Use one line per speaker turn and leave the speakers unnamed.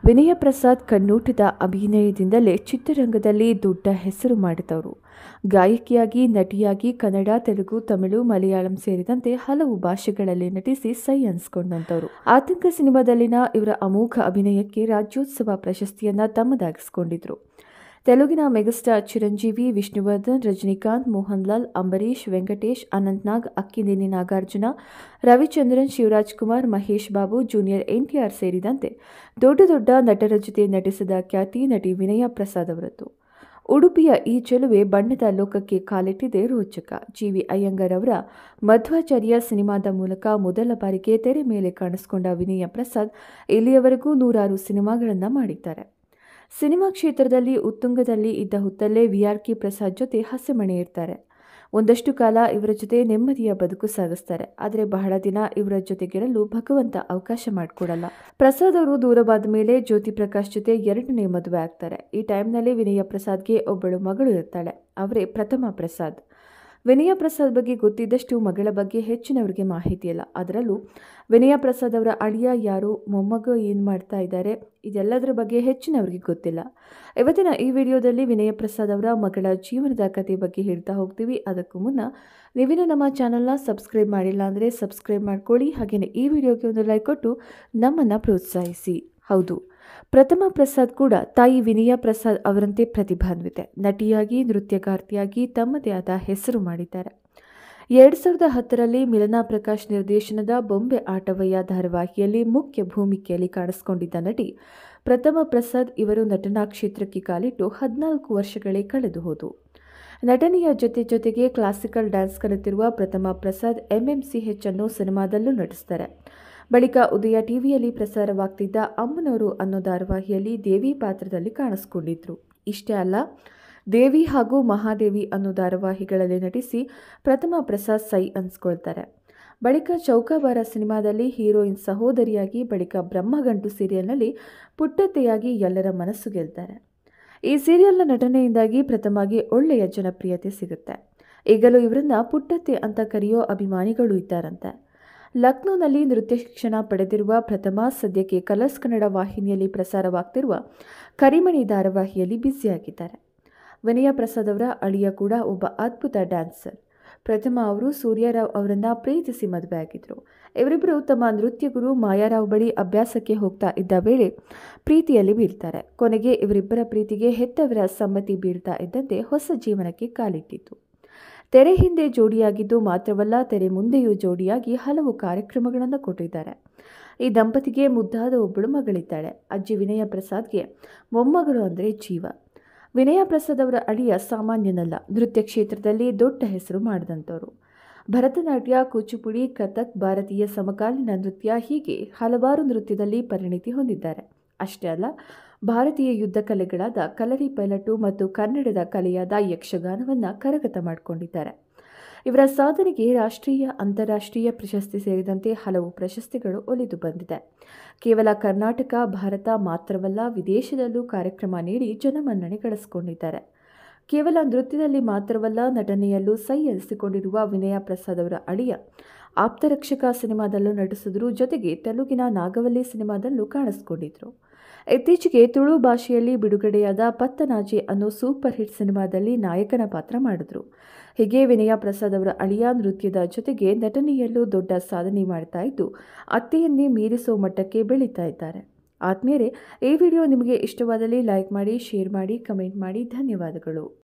ವಿನಯ ಪ್ರಸಾದ್ ಕಣ್ಣೋಟದ ಅಭಿನಯದಿಂದಲೇ ಚಿತ್ರರಂಗದಲ್ಲಿ ದೊಡ್ಡ ಹೆಸರು ಮಾಡಿದವರು. ಗಾಯಕಿಯಾಗಿ, ನಟಿಯಾಗಿ ಕನ್ನಡ, ತೆಲುಗು, ತಮಿಳು, ಮಲಯಾಳಂ ಸೇರಿದಂತೆ ಹಲವು ಭಾಷೆಗಳಲ್ಲಿ ನಟಿಸಿ ಸೈ ಅನ್ಸ್ಕೊಂಡಂತವರು. ಆತಂಕ ಸಿನಿಮಾದಲ್ಲಿನ ಇವರ ಅಮೋಘ ಅಭಿನಯಕ್ಕೆ ರಾಜ್ಯೋತ್ಸವ ಪ್ರಶಸ್ತಿಯನ್ನ ತಮ್ಮದಾಗಿಸಿಕೊಂಡಿದ್ರು. ತೆಲುಗಿನ megastar Chiranjeevi, Vishnuvardhan, Rajinikanth, Mohan Lal, Ambareesh, Venkatesh, Anant Nag, Akkineni Nagarjuna, Ravichandran, Shivaraj Kumar, Mahesh Babu, junior NTR ಸೇರಿದಂತೆ ದೊಡ್ಡ ದೊಡ್ಡ ನಟರ ಜೊತೆ ನಟಿಸಿದ ಖ್ಯಾತಿ ನಟಿ ವಿನಯ ಪ್ರಸಾದ್ ಅವರದ್ದು. ಉಡುಪಿಯ ಈ ಚೆಲುವೆ ಬಣ್ಣದ ಲೋಕಕ್ಕೆ ಕಾಲಿಟ್ಟಿದೆ ರೋಚಕ. ಜಿ.ವಿ. ಅಯ್ಯಂಗಾರ್ ಅವರ ಮಧ್ವಾಚಾರ್ಯ ಸಿನಿಮಾದ ಮೂಲಕ ಮೊದಲ ಬಾರಿಗೆ ತೆರೆ ಮೇಲೆ ಕಾಣಿಸಿಕೊಂಡ ವಿನಯ ಪ್ರಸಾದ್ ಇಲ್ಲಿಯವರೆಗೂ ನೂರಾರು ಸಿನಿಮಾಗಳನ್ನು ಮಾಡಿದ್ದಾರೆ. ಸಿನಿಮಾ ಕ್ಷೇತ್ರದಲ್ಲಿ ಉತ್ತುಂಗದಲ್ಲಿ ಇದ್ದ ಹೊತ್ತಲ್ಲೇ ವಿ.ಆರ್.ಕೆ. ಪ್ರಸಾದ್ ಜೊತೆ ಹಸೆಮಣೆ ಇರ್ತಾರೆ. ಒಂದಷ್ಟು ಕಾಲ ಇವರ ಜೊತೆ ನೆಮ್ಮದಿಯ ಬದುಕು ಸಾಗಿಸ್ತಾರೆ. ಆದರೆ ಬಹಳ ದಿನ ಇವರ ಜೊತೆಗಿರಲು ಭಗವಂತ ಅವಕಾಶ ಮಾಡಿಕೊಡಲ್ಲ. ಪ್ರಸಾದ್ ಅವರು ದೂರವಾದ ಮೇಲೆ ಜ್ಯೋತಿ ಪ್ರಕಾಶ್ ಜೊತೆ ಎರಡನೇ ಮದುವೆ ಆಗ್ತಾರೆ. ಈ ಟೈಮ್ನಲ್ಲಿ ವಿನಯ ಪ್ರಸಾದ್ಗೆ ಒಬ್ಬಳು ಮಗಳು ಇರ್ತಾಳೆ. ಅವರೇ ಪ್ರಥಮ ಪ್ರಸಾದ್. ವಿನಯ ಪ್ರಸಾದ್ ಬಗ್ಗೆ ಗೊತ್ತಿದ್ದಷ್ಟು ಮಗಳ ಬಗ್ಗೆ ಹೆಚ್ಚಿನವರಿಗೆ ಮಾಹಿತಿ ಇಲ್ಲ. ಅದರಲ್ಲೂ ವಿನಯ ಪ್ರಸಾದ್ ಅವರ ಅಳಿಯ ಯಾರು, ಮೊಮ್ಮಗ ಏನು ಮಾಡ್ತಾ ಇದ್ದಾರೆ, ಇದೆಲ್ಲದರ ಬಗ್ಗೆ ಹೆಚ್ಚಿನವರಿಗೆ ಗೊತ್ತಿಲ್ಲ. ಇವತ್ತಿನ ಈ ವಿಡಿಯೋದಲ್ಲಿ ವಿನಯ ಪ್ರಸಾದ್ ಅವರ ಮಗಳ ಜೀವನದ ಕಥೆ ಬಗ್ಗೆ ಹೇಳ್ತಾ ಹೋಗ್ತೀವಿ. ಅದಕ್ಕೂ ಮುನ್ನ ನೀವಿನ್ನೂ ನಮ್ಮ ಚಾನಲ್ನ ಸಬ್ಸ್ಕ್ರೈಬ್ ಮಾಡಿಲ್ಲ ಅಂದರೆ ಸಬ್ಸ್ಕ್ರೈಬ್ ಮಾಡ್ಕೊಳ್ಳಿ. ಹಾಗೆಯೇ ಈ ವಿಡಿಯೋಗೆ ಒಂದು ಲೈಕ್ ಕೊಟ್ಟು ನಮ್ಮನ್ನು ಪ್ರೋತ್ಸಾಹಿಸಿ. ಹೌದು, ಪ್ರಥಮ ಪ್ರಸಾದ್ ಕೂಡ ತಾಯಿ ವಿನಯ ಪ್ರಸಾದ್ ಅವರಂತೆ ಪ್ರತಿಭಾನ್ವಿತೆ. ನಟಿಯಾಗಿ, ನೃತ್ಯಗಾರ್ತಿಯಾಗಿ ತಮ್ಮದೇ ಆದ ಹೆಸರು ಮಾಡಿದ್ದಾರೆ. 2010ರಲ್ಲಿ ಮಿಲನಾ ಪ್ರಕಾಶ್ ನಿರ್ದೇಶನದ ಬೊಂಬೆ ಆಟವಯ್ಯ ಧಾರಾವಾಹಿಯಲ್ಲಿ ಮುಖ್ಯ ಭೂಮಿಕೆಯಲ್ಲಿ ಕಾಣಿಸಿಕೊಂಡಿದ್ದ ನಟಿ ಪ್ರಥಮ ಪ್ರಸಾದ್ ಇವರು ನಟನಾ ಕ್ಷೇತ್ರಕ್ಕೆ ಕಾಲಿಟ್ಟು 14 ವರ್ಷಗಳೇ ಕಳೆದು ಹೋದವು. ನಟನೆಯ ಜೊತೆಗೆ ಕ್ಲಾಸಿಕಲ್ ಡ್ಯಾನ್ಸ್ ಕಲಿತಿರುವ ಪ್ರಥಮ ಪ್ರಸಾದ್ MMCH ಅನ್ನೋ ಸಿನಿಮಾದಲ್ಲೂ ನಟಿಸ್ತಾರೆ. ಬಳಿಕ ಉದಯ ಟಿವಿಯಲ್ಲಿ ಪ್ರಸಾರವಾಗ್ತಿದ್ದ ಅಮ್ಮನವರು ಅನ್ನೋ ಧಾರಾವಾಹಿಯಲ್ಲಿ ದೇವಿ ಪಾತ್ರದಲ್ಲಿ ಕಾಣಿಸಿಕೊಂಡಿದ್ರು. ಇಷ್ಟೇ ಅಲ್ಲ, ದೇವಿ ಹಾಗೂ ಮಹಾದೇವಿ ಅನ್ನೋ ಧಾರಾವಾಹಿಗಳಲ್ಲಿ ನಟಿಸಿ ಪ್ರಥಮ ಪ್ರಸಾದ್ ಸೈ ಅನ್ಸ್ಕೊಳ್ತಾರೆ. ಬಳಿಕ ಚೌಕಾಬಾರ ಸಿನಿಮಾದಲ್ಲಿ ಹೀರೋಯಿನ್ ಸಹೋದರಿಯಾಗಿ, ಬಳಿಕ ಬ್ರಹ್ಮಗಂಟು ಸೀರಿಯಲ್ನಲ್ಲಿ ಪುಟ್ಟತ್ತೆಯಾಗಿ ಎಲ್ಲರ ಮನಸ್ಸು ಗೆಲ್ತಾರೆ. ಈ ಸೀರಿಯಲ್ನ ನಟನೆಯಿಂದಾಗಿ ಪ್ರಥಮಗೆ ಒಳ್ಳೆಯ ಜನಪ್ರಿಯತೆ ಸಿಗುತ್ತೆ. ಈಗಲೂ ಇವರನ್ನ ಪುಟ್ಟತ್ತೆ ಅಂತ ಕರೆಯೋ ಅಭಿಮಾನಿಗಳು ಇದ್ದಾರಂತೆ. ಲಕ್ನೋನಲ್ಲಿ ನೃತ್ಯ ಶಿಕ್ಷಣ ಪಡೆದಿರುವ ಪ್ರಥಮ ಸದ್ಯಕ್ಕೆ ಕಲರ್ಸ್ ಕನ್ನಡ ವಾಹಿನಿಯಲ್ಲಿ ಪ್ರಸಾರವಾಗ್ತಿರುವ ಕರಿಮಣಿ ಧಾರಾವಾಹಿಯಲ್ಲಿ ಬ್ಯುಸಿಯಾಗಿದ್ದಾರೆ. ವಿನಯ ಪ್ರಸಾದ್ ಅವರ ಅಳಿಯ ಕೂಡ ಒಬ್ಬ ಅದ್ಭುತ ಡ್ಯಾನ್ಸರ್. ಪ್ರಥಮ ಅವರು ಸೂರ್ಯರಾವ್ ಅವರನ್ನ ಪ್ರೀತಿಸಿ ಮದುವೆ ಆಗಿದ್ರು. ಇವರಿಬ್ಬರು ತಮ್ಮ ನೃತ್ಯ ಗುರು ಮಾಯಾರಾವ್ ಬಳಿ ಅಭ್ಯಾಸಕ್ಕೆ ಹೋಗ್ತಾ ಇದ್ದ ವೇಳೆ ಪ್ರೀತಿಯಲ್ಲಿ ಬೀಳ್ತಾರೆ. ಕೊನೆಗೆ ಇವರಿಬ್ಬರ ಪ್ರೀತಿಗೆ ಹೆತ್ತವರ ಸಮ್ಮತಿ ಬೀಳ್ತಾ ಇದ್ದಂತೆ ಹೊಸ ಜೀವನಕ್ಕೆ ಕಾಲಿಟ್ಟಿತ್ತು. ತೆರೆ ಹಿಂದೆ ಜೋಡಿಯಾಗಿದ್ದು ಮಾತ್ರವಲ್ಲ, ತೆರೆ ಮುಂದೆಯೂ ಜೋಡಿಯಾಗಿ ಹಲವು ಕಾರ್ಯಕ್ರಮಗಳನ್ನು ಕೊಟ್ಟಿದ್ದಾರೆ. ಈ ದಂಪತಿಗೆ ಮುದ್ದಾದ ಒಬ್ಬಳು ಮಗಳಿದ್ದಾಳೆ. ಅಜ್ಜಿ ವಿನಯ ಪ್ರಸಾದ್ಗೆ ಮೊಮ್ಮಗಳು ಅಂದರೆ ಜೀವ. ವಿನಯ ಪ್ರಸಾದ್ ಅವರ ಅಳಿಯ ಸಾಮಾನ್ಯನಲ್ಲ. ನೃತ್ಯ ಕ್ಷೇತ್ರದಲ್ಲಿ ದೊಡ್ಡ ಹೆಸರು ಮಾಡಿದಂಥವರು. ಭರತನಾಟ್ಯ, ಕೂಚುಪುಡಿ, ಕಥಕ್, ಭಾರತೀಯ ಸಮಕಾಲೀನ ನೃತ್ಯ ಹೀಗೆ ಹಲವಾರು ನೃತ್ಯದಲ್ಲಿ ಪರಿಣಿತಿ ಹೊಂದಿದ್ದಾರೆ. ಅಷ್ಟೇ ಅಲ್ಲ, ಭಾರತೀಯ ಯುದ್ಧ ಕಲೆಗಳಾದ ಕಲರಿ ಪೈಲಟು ಮತ್ತು ಕನ್ನಡದ ಕಲೆಯಾದ ಯಕ್ಷಗಾನವನ್ನು ಕರಗತ ಮಾಡಿಕೊಂಡಿದ್ದಾರೆ. ಇವರ ಸಾಧನೆಗೆ ರಾಷ್ಟ್ರೀಯ, ಅಂತಾರಾಷ್ಟ್ರೀಯ ಪ್ರಶಸ್ತಿ ಸೇರಿದಂತೆ ಹಲವು ಪ್ರಶಸ್ತಿಗಳು ಒಲಿದು ಬಂದಿದೆ. ಕೇವಲ ಕರ್ನಾಟಕ, ಭಾರತ ಮಾತ್ರವಲ್ಲ, ವಿದೇಶದಲ್ಲೂ ಕಾರ್ಯಕ್ರಮ ನೀಡಿ ಜನಮನ್ನಣೆ ಗಳಿಸಿಕೊಂಡಿದ್ದಾರೆ. ಕೇವಲ ನೃತ್ಯದಲ್ಲಿ ಮಾತ್ರವಲ್ಲ, ನಟನೆಯಲ್ಲೂ ಸೈ ಎನಿಸಿಕೊಂಡಿರುವ ವಿನಯ ಪ್ರಸಾದ್ ಅವರ ಅಳಿಯ ಆಪ್ತರಕ್ಷಕ ಸಿನಿಮಾದಲ್ಲೂ ನಟಿಸಿದ್ರು. ಜೊತೆಗೆ ತೆಲುಗಿನ ನಾಗವಲ್ಲಿ ಸಿನಿಮಾದಲ್ಲೂ ಕಾಣಿಸಿಕೊಂಡಿದ್ರು. ಇತ್ತೀಚೆಗೆ ತುಳು ಭಾಷೆಯಲ್ಲಿ ಬಿಡುಗಡೆಯಾದ ಪತ್ತನಾಜೆ ಅನ್ನೋ ಸೂಪರ್ ಹಿಟ್ ಸಿನಿಮಾದಲ್ಲಿ ನಾಯಕನ ಪಾತ್ರ ಮಾಡಿದ್ರು. ಹೀಗೆ ವಿನಯ ಪ್ರಸಾದ್ ಅವರ ಅಳಿಯ ನೃತ್ಯದ ಜೊತೆಗೆ ನಟನೆಯಲ್ಲೂ ದೊಡ್ಡ ಸಾಧನೆ ಮಾಡ್ತಾ ಇದ್ದು ಅತ್ತೆಯನ್ನೇ ಮೀರಿಸೋ ಮಟ್ಟಕ್ಕೆ ಬೆಳೀತಾ ಇದ್ದಾರೆ. ಆದ್ಮೇಲೆ ಈ ವಿಡಿಯೋ ನಿಮಗೆ ಇಷ್ಟವಾದಲ್ಲಿ ಲೈಕ್ ಮಾಡಿ, ಶೇರ್ ಮಾಡಿ, ಕಮೆಂಟ್ ಮಾಡಿ. ಧನ್ಯವಾದಗಳು.